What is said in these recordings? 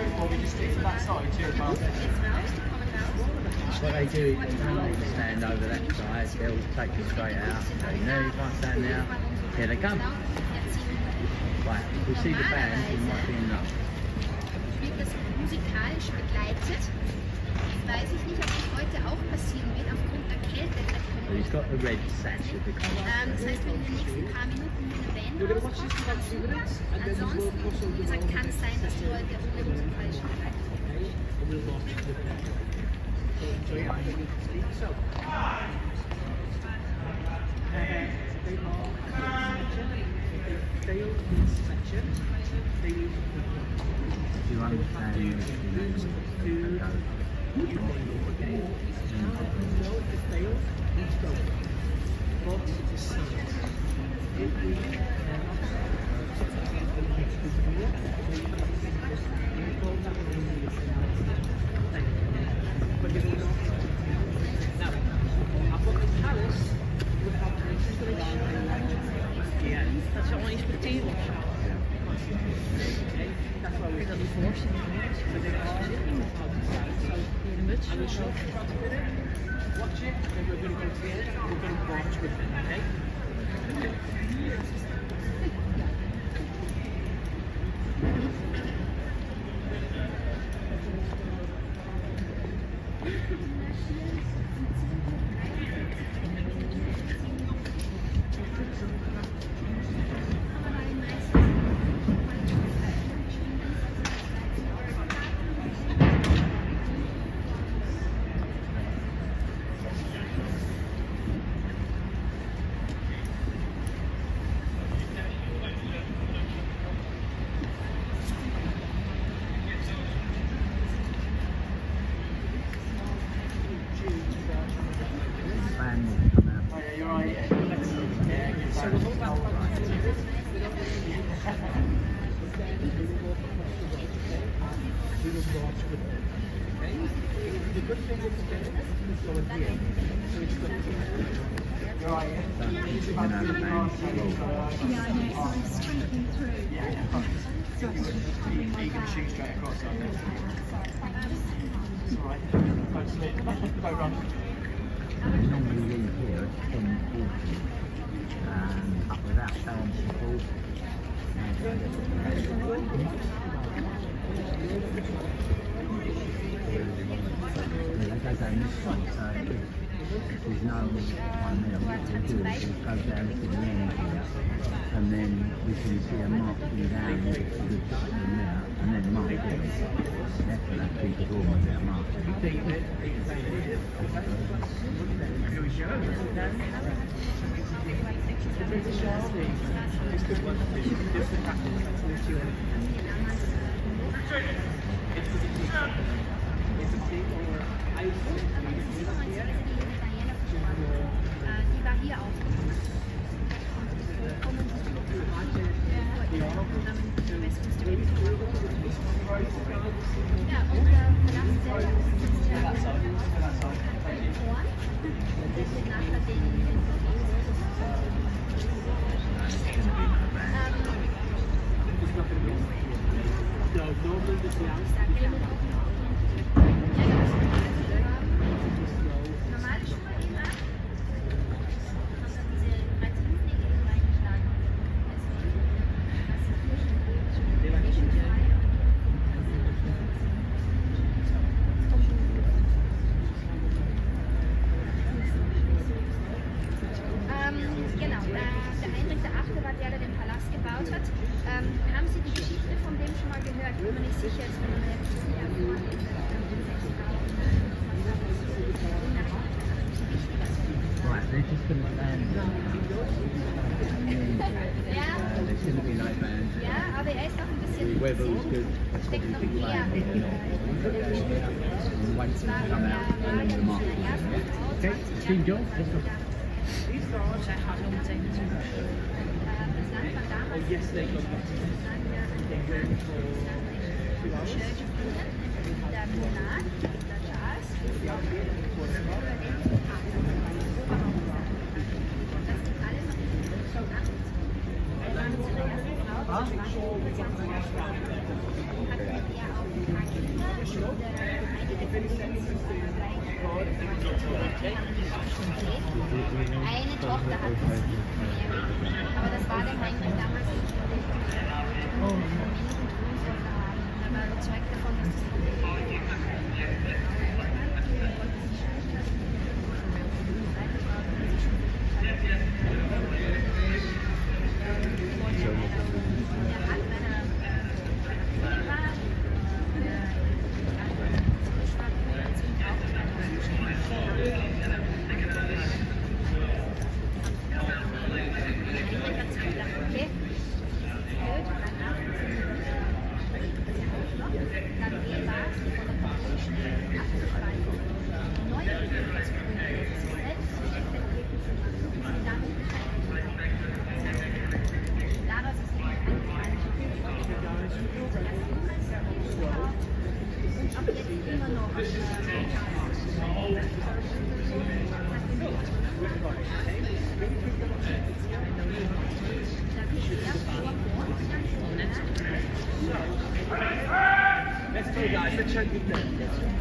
What they do is they don't stand over that side, they'll take you straight out. So, you know, you can't stand now. Here they come. Right, we see the band, we might be in luck. Wird das musikalisch begleitet? Weiß ich nicht, ob das heute auch passieren wird, aufgrund der Kälte. He's got the red sash of the car. Das heißt, wenn in den nächsten paar Minuten eine Band rauskommt, ansonsten, wie gesagt, kann es sein, dass die heute ohne musikalische Begleitung Do you understand Dat is allemaal inspecteren of zo. Kun je dat niet voorstellen? De muts. Watch it, then we're going to go together, we're going to watch with them, okay? Normally leave here at 10:40 without showing support. There's no one there. What we'll do is we'll go down to the end here, and then we can see a marking down to the top in there, and then mark it. After that, people almost get marked. Die war hier aufgenommen. Ja, und genau, der Heinrich VIII. War der den Palast gebaut hat. Haben Sie die Geschichte von dem schon mal gehört? Ich bin mir nicht sicher, jetzt wenn man jetzt Right, they're just going to stand there. There's going to be no bands. ja, aber er ist auch ein bisschen The weather was good. That's steckt probably noch big mehr. band. And wait for them to come out and then we'll mark it. Okay, Steve Jones, let's go. Zij gaan zo meteen natuurlijk. Yesterday, Ja. Eine Tochter hat es. Aber das war dem eigentlich damals nicht so wichtig. Da war überzeugt davon, dass das Let's go guys, let's check with them.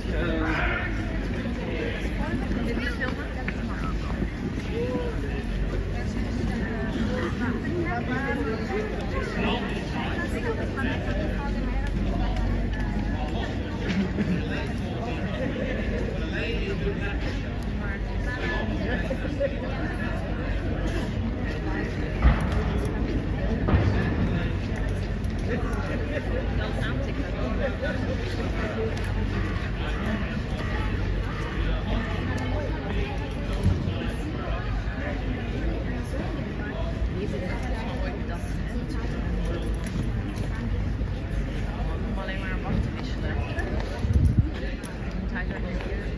Alleen maar wachten wisselen. Moet hij er een keer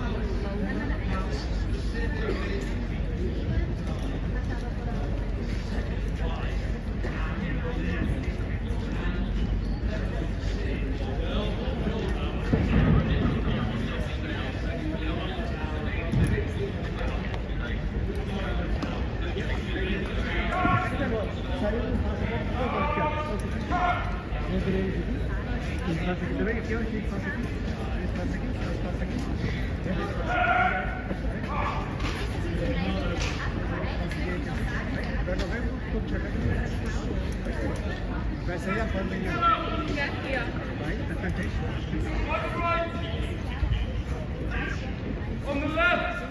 On the left!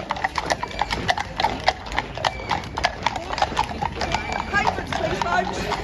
Please, folks.